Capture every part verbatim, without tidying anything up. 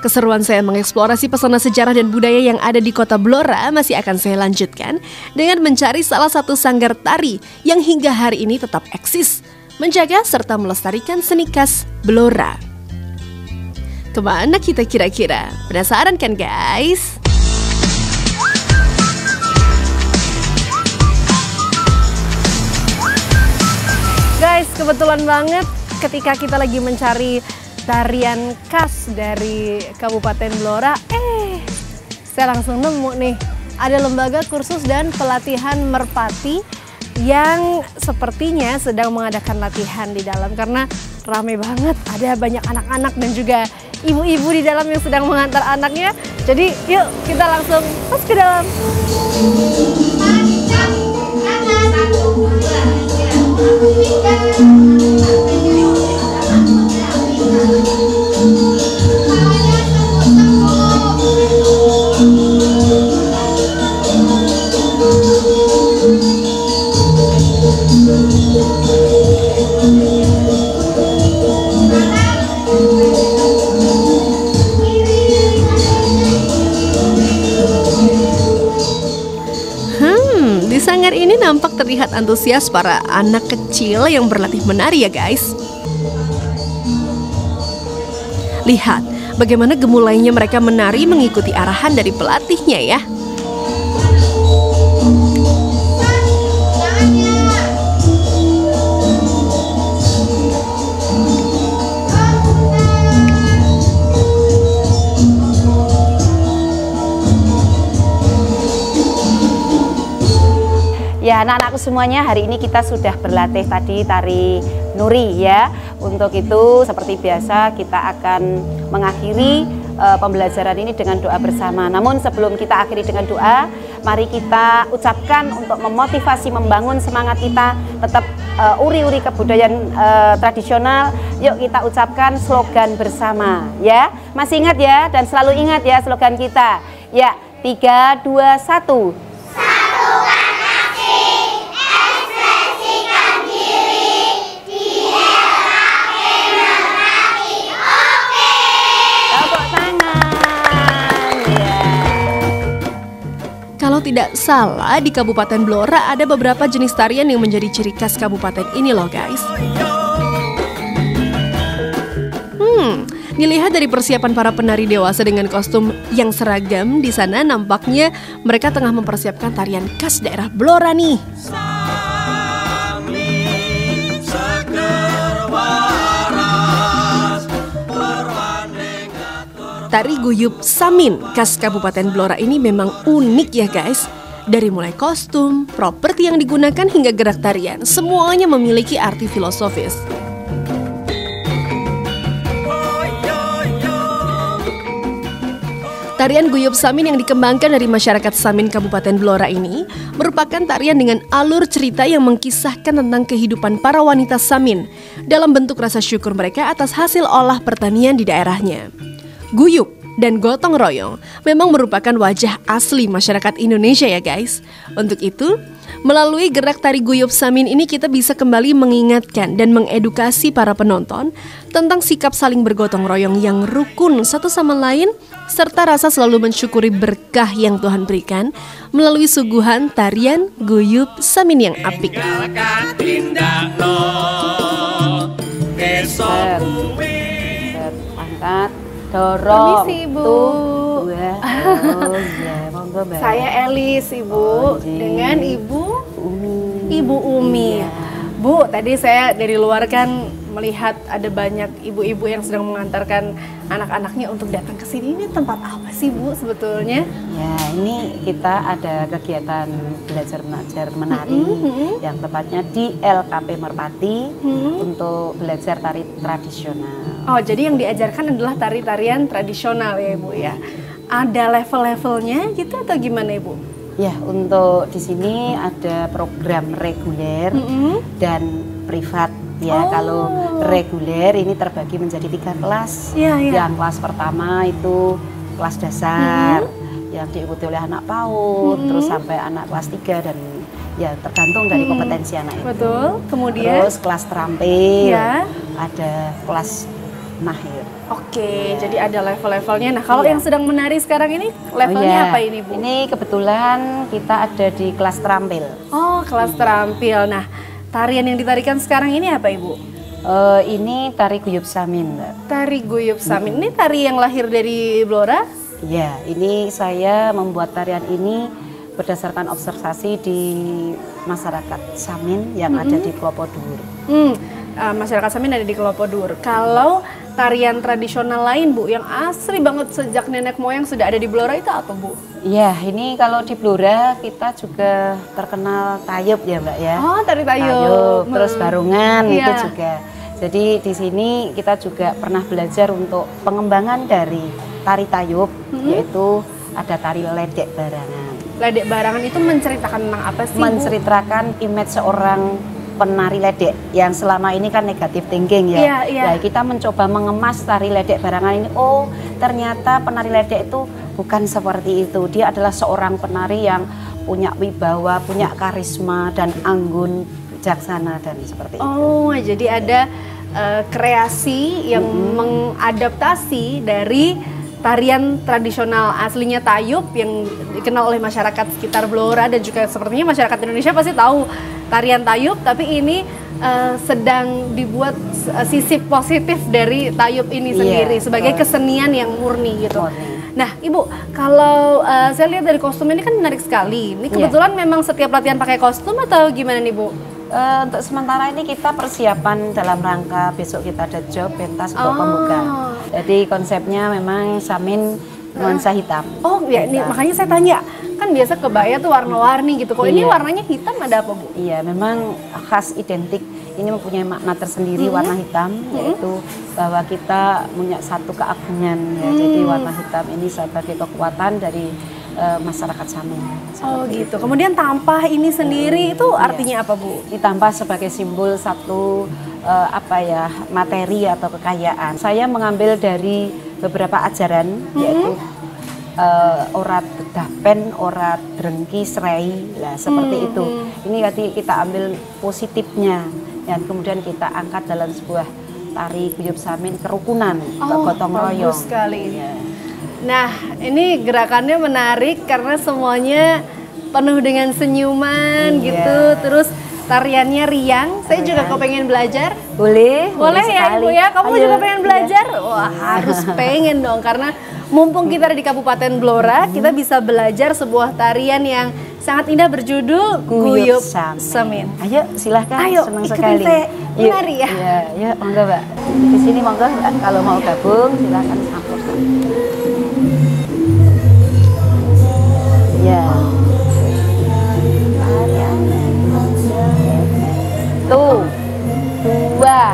Keseruan saya mengeksplorasi pesona sejarah dan budaya yang ada di kota Blora masih akan saya lanjutkan dengan mencari salah satu sanggar tari yang hingga hari ini tetap eksis, menjaga serta melestarikan seni khas Blora. Kemana kita kira-kira? Penasaran kan guys? Guys, kebetulan banget ketika kita lagi mencari tarian khas dari Kabupaten Blora, eh saya langsung nemu nih, ada lembaga kursus dan pelatihan merpati yang sepertinya sedang mengadakan latihan di dalam karena rame banget, ada banyak anak-anak dan juga ibu-ibu di dalam yang sedang mengantar anaknya. Jadi yuk kita langsung masuk ke dalam. Di sanggar ini nampak terlihat antusias para anak kecil yang berlatih menari ya guys. Lihat bagaimana gemulainya mereka menari mengikuti arahan dari pelatihnya ya. Ya, anak-anakku semuanya, hari ini kita sudah berlatih tadi tari nuri ya. Untuk itu seperti biasa kita akan mengakhiri uh, pembelajaran ini dengan doa bersama. Namun sebelum kita akhiri dengan doa, mari kita ucapkan untuk memotivasi, membangun semangat kita tetap uri-uri uh, kebudayaan uh, tradisional. Yuk kita ucapkan slogan bersama ya. Masih ingat ya, dan selalu ingat ya slogan kita. Ya, tiga, dua, satu. Kalau tidak salah, di Kabupaten Blora ada beberapa jenis tarian yang menjadi ciri khas kabupaten ini loh guys. Hmm, dilihat dari persiapan para penari dewasa dengan kostum yang seragam, di sana nampaknya mereka tengah mempersiapkan tarian khas daerah Blora nih. Tari Guyup Samin khas Kabupaten Blora ini memang unik ya guys. Dari mulai kostum, properti yang digunakan hingga gerak tarian, semuanya memiliki arti filosofis. Tarian Guyup Samin yang dikembangkan dari masyarakat Samin Kabupaten Blora ini merupakan tarian dengan alur cerita yang mengkisahkan tentang kehidupan para wanita Samin dalam bentuk rasa syukur mereka atas hasil olah pertanian di daerahnya. Guyup dan gotong royong memang merupakan wajah asli masyarakat Indonesia ya guys. Untuk itu, melalui gerak tari Guyup Samin ini kita bisa kembali mengingatkan dan mengedukasi para penonton tentang sikap saling bergotong royong yang rukun satu sama lain, serta rasa selalu mensyukuri berkah yang Tuhan berikan melalui suguhan tarian Guyup Samin yang apik. Angkat. Dorong. Permisi, Ibu. Tuh, dua. Oh, ya, monggo, Mbak. Saya Elis, Ibu, oh, dengan Ibu Umi. Ibu Umi. Ya. Bu, tadi saya dari luar kan melihat ada banyak ibu-ibu yang sedang mengantarkan anak-anaknya untuk datang ke sini. Ini tempat apa sih, Bu, sebetulnya? Ya, ini kita ada kegiatan belajar mengajar menari mm-hmm. yang tepatnya di L K P Merpati mm-hmm. untuk belajar tari tradisional. Oh, jadi yang diajarkan adalah tari-tarian tradisional ya, Ibu ya. Ada level-levelnya gitu atau gimana, Ibu? Ya, untuk di sini ada program reguler mm-hmm. dan privat. Ya, oh. Kalau reguler ini terbagi menjadi tiga kelas. Ya, ya. Yang kelas pertama itu kelas dasar, mm-hmm. yang diikuti oleh anak PAUD, mm-hmm. terus sampai anak kelas tiga dan ya tergantung dari kompetensi mm-hmm. anak itu. Betul. Kemudian terus kelas terampil, ya. Ada kelas mahir. Oke, ya. Jadi ada level-levelnya. Nah, kalau ya. yang sedang menari sekarang ini levelnya oh, ya. apa ini, Bu? Ini kebetulan kita ada di kelas terampil. Oh, kelas ya. terampil. Nah, tarian yang ditarikan sekarang ini apa, Ibu? Uh, ini tari guyub samin, Mbak. Tari guyub samin. Hmm. Ini tari yang lahir dari Blora? Ya, ini saya membuat tarian ini berdasarkan observasi di masyarakat Samin yang mm-hmm. ada di Klopodur. Hmm, uh, masyarakat Samin ada di Klopodur. Kalau tarian tradisional lain, Bu, yang asli banget sejak nenek moyang sudah ada di Blora itu apa, Bu? Iya, ini kalau di Blora kita juga terkenal tayub ya, Mbak ya. Oh, tari tayub. Tayub, terus barungan yeah. itu juga. Jadi di sini kita juga pernah belajar untuk pengembangan dari tari tayub, mm-hmm. yaitu ada tari ledek barangan. Ledek barangan itu menceritakan tentang apa sih, menceritakan Bu? Image seorang penari ledek yang selama ini kan negatif thinking ya. Yeah, yeah. Nah, kita mencoba mengemas tari ledek barangan ini. Oh, ternyata penari ledek itu bukan seperti itu. Dia adalah seorang penari yang punya wibawa, punya karisma dan anggun, bijaksana dan seperti itu. Oh, jadi ada uh, kreasi yang mm-hmm. mengadaptasi dari tarian tradisional aslinya tayub yang dikenal oleh masyarakat sekitar Blora dan juga sepertinya masyarakat Indonesia pasti tahu tarian tayub, tapi ini uh, sedang dibuat uh, sisi positif dari tayub ini sendiri yeah, sebagai kesenian yang murni gitu. Murni. Nah, Ibu, kalau uh, saya lihat dari kostum ini kan menarik sekali. Ini kebetulan yeah. memang setiap latihan pakai kostum atau gimana nih, Bu? Uh, untuk sementara ini kita persiapan dalam rangka besok kita ada job pentas untuk oh. pembuka. Jadi konsepnya memang Samin nuansa hitam. Oh ya, ini makanya saya tanya. Kan biasa kebaya tuh warna-warni gitu. Kok iya. ini warnanya hitam ada apa, Bu? Iya, memang khas identik. Ini mempunyai makna tersendiri mm-hmm. warna hitam, mm-hmm. yaitu bahwa kita punya satu keagungan. Ya. Mm. Jadi warna hitam ini sebagai kekuatan dari Uh, masyarakat Samin. Oh gitu. Itu. Kemudian tampah ini sendiri hmm, itu artinya iya. apa, Bu? Ditampah sebagai simbol satu uh, apa ya materi atau kekayaan. Saya mengambil dari beberapa ajaran hmm. yaitu uh, orat dapen, orat drengki, serai, lah seperti hmm. itu. Ini tadi kita ambil positifnya dan kemudian kita angkat dalam sebuah tari guyub Samin kerukunan, oh, gotong royong. Bagus sekali. Ya. Nah, ini gerakannya menarik karena semuanya penuh dengan senyuman iya. gitu. Terus tariannya riang. Saya Rian. juga kepengen belajar. Boleh, boleh, boleh ya, Ibu ya. Kamu Ayo. juga pengen belajar? Iya. Wah, harus pengen dong karena mumpung kita ada di Kabupaten Blora, kita bisa belajar sebuah tarian yang sangat indah berjudul Guyub Samin. Ayo, silahkan. Ayo, senang ikutin sekali. saya menari ya. Iya, ya, monggo, Mbak. Di sini monggo, kalau mau gabung silahkan sampaikan. Ya. Tuh, dua.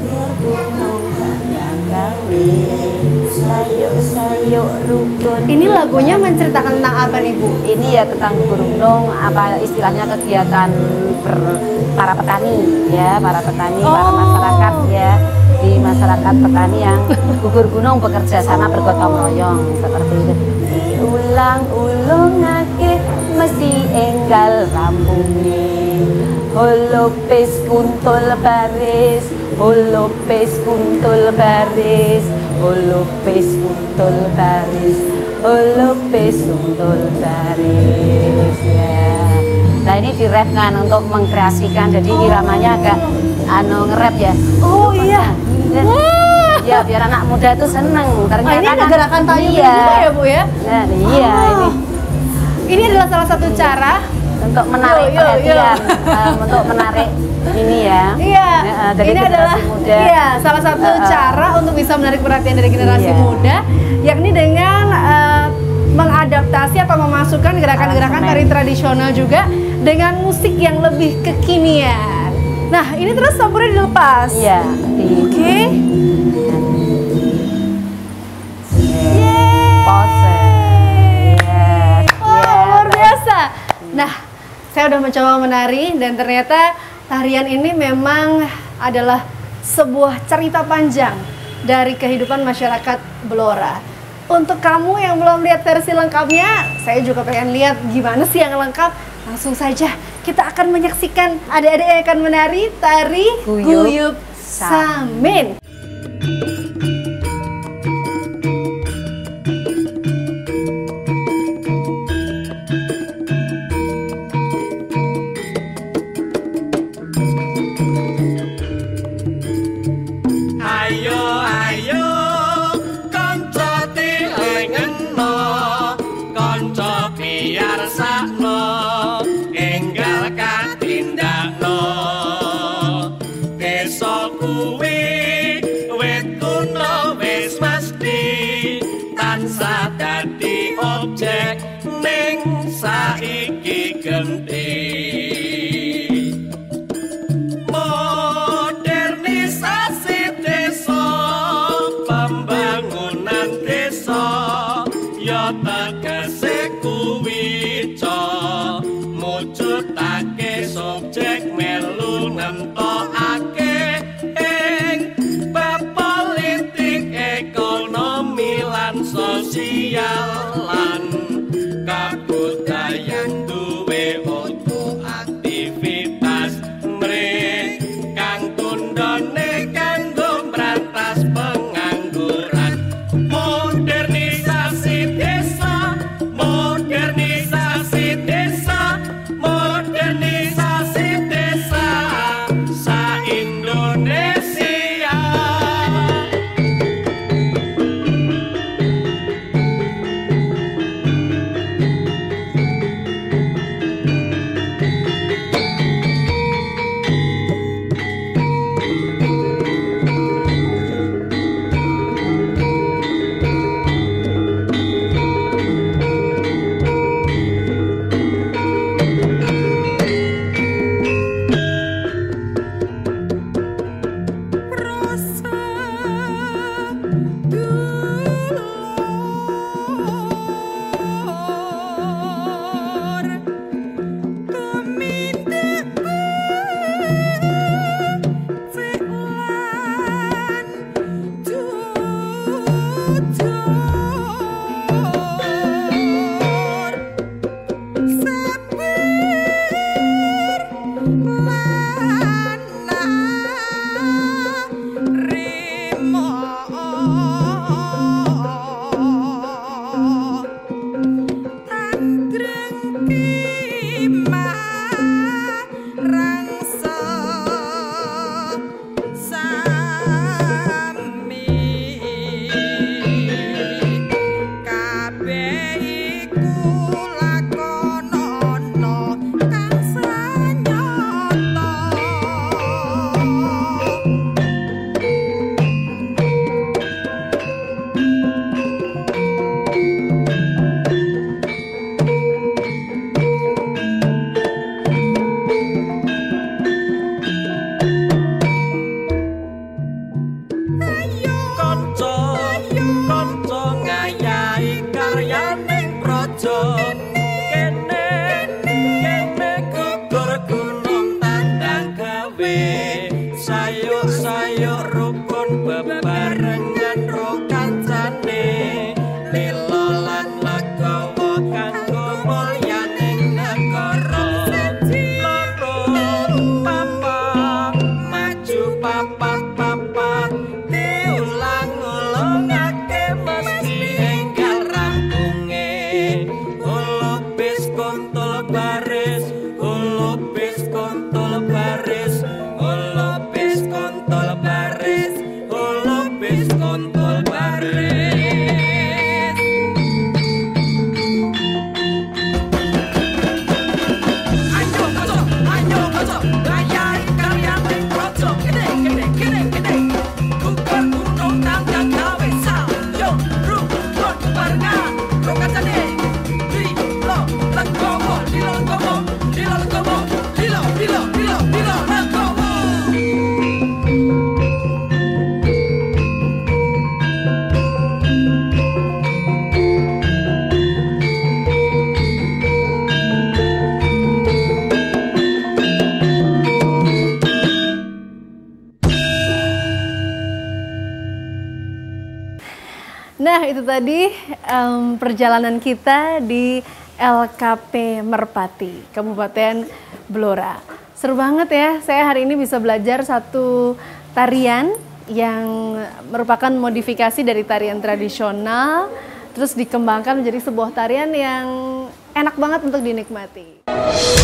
Ini lagunya menceritakan tentang apa nih, Bu? Ini ya tentang gurunung, apa istilahnya kegiatan per, para petani ya, para petani, oh. para masyarakat ya. Di masyarakat petani yang gugur gunung bekerja sama bergotong royong seperti itu. Diulang-ulang ake mesti enggal rampunge. Holopes kuntul baris, holopes kuntul baris, holopes kuntul baris, holopes kuntul baris ya. Nah ini dirap kan untuk mengkreasikan, jadi iramanya agak anu ngerap ya. Oh iya. Wah. Ya biar anak muda itu seneng. Ternyata oh, ini ada kan, gerakan tayub iya. juga ya, Bu ya? Nah, iya oh. ini. Ini adalah salah satu iya. cara untuk menarik yo, yo, perhatian, yo. Um, untuk menarik ini ya. Iya. Uh, dari ini adalah muda. Iya, salah satu uh, uh. cara untuk bisa menarik perhatian dari generasi iya. muda, yakni dengan uh, mengadaptasi atau memasukkan gerakan-gerakan tari tradisional juga dengan musik yang lebih kekinian. Nah, ini terus sampurnya dilepas. Iya. Oke. Okay. Pose. Yes. Wow, luar biasa. Nah, saya udah mencoba menari dan ternyata tarian ini memang adalah sebuah cerita panjang dari kehidupan masyarakat Blora. Untuk kamu yang belum lihat versi lengkapnya, saya juga pengen lihat gimana sih yang lengkap. Langsung saja kita akan menyaksikan adik-adik yang akan menari tari Guyub Samin. kuwi wit kuno wis mesti tansah dadi objek ning saiki genti. Modernisasi desa, pembangunan desa ya tegese kuwi ca mujudake subjek melu nentokake ing bab politik ekonomi lan sosial lan kabudayan duwe untuk aktivitas mrih kang tundone kanggo mbrantas pengangguran. Modernisasi desa, modernisasi desa, modernisasi desa sa-Indonesia. Sayuk-sayuk rukun bebarengan ro kancane lilo lan legowo kanggo mulyaning negara. Loro papat maju papat papat diulang-ulangake mesti enggal rampunge. Ulupis kontol baris, ulupis kontol baris, ulupis kontol baris, ulupis kontol baris. Ayo koco, ayo koco, gayai karya ning projo gede gede gede gede. Bukan gunung tangga gawe sayung rukun barengan ro kancane. Lilo legowo, lilo legowo, lilo legowo, lilo lilo lilo lilo legowo. Nah, itu tadi um, perjalanan kita di L K P Merpati, Kabupaten Blora. Seru banget ya, saya hari ini bisa belajar satu tarian yang merupakan modifikasi dari tarian tradisional, terus dikembangkan menjadi sebuah tarian yang enak banget untuk dinikmati.